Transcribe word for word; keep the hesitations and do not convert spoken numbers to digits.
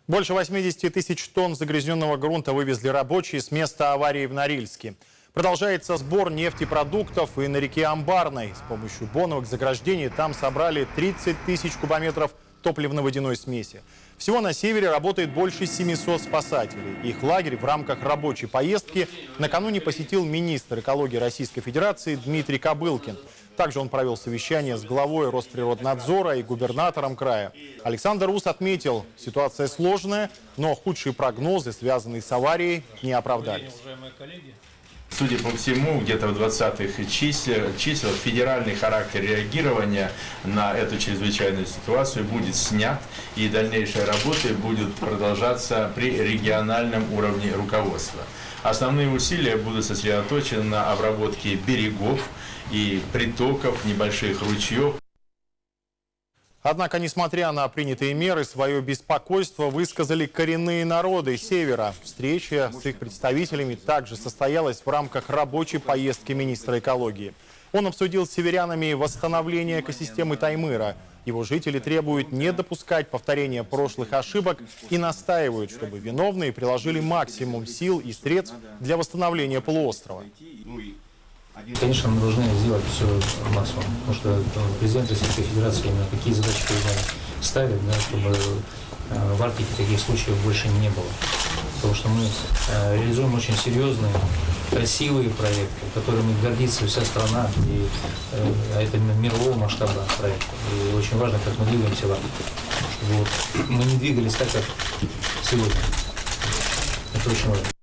Больше восьмидесяти тысяч тонн загрязненного грунта вывезли рабочие с места аварии в Норильске. Продолжается сбор нефтепродуктов и на реке Амбарной. С помощью боновых заграждений там собрали тридцать тысяч кубометров топливно-водяной смеси. Всего на севере работает больше семисот спасателей. Их лагерь в рамках рабочей поездки накануне посетил министр экологии Российской Федерации Дмитрий Кобылкин. Также он провел совещание с главой Росприроднадзора и губернатором края. Александр Ус отметил, ситуация сложная, но худшие прогнозы, связанные с аварией, не оправдались. Судя по всему, где-то в двадцатых числах, числах федеральный характер реагирования на эту чрезвычайную ситуацию будет снят, и дальнейшие работы будут продолжаться при региональном уровне руководства. Основные усилия будут сосредоточены на обработке берегов и притоков, небольших ручьев. Однако, несмотря на принятые меры, свое беспокойство высказали коренные народы севера. Встреча с их представителями также состоялась в рамках рабочей поездки министра экологии. Он обсудил с северянами восстановление экосистемы Таймыра. Его жители требуют не допускать повторения прошлых ошибок и настаивают, чтобы виновные приложили максимум сил и средств для восстановления полуострова. Конечно, мы должны сделать все максимум, потому что президент Российской Федерации именно такие задачи ставит, да, чтобы в Арктике таких случаев больше не было. Потому что мы реализуем очень серьезные, красивые проекты, которыми гордится вся страна, и а это мирового масштаба проекта. И очень важно, как мы двигаемся в Арктике. Вот. Мы не двигались так, как сегодня. Это очень важно.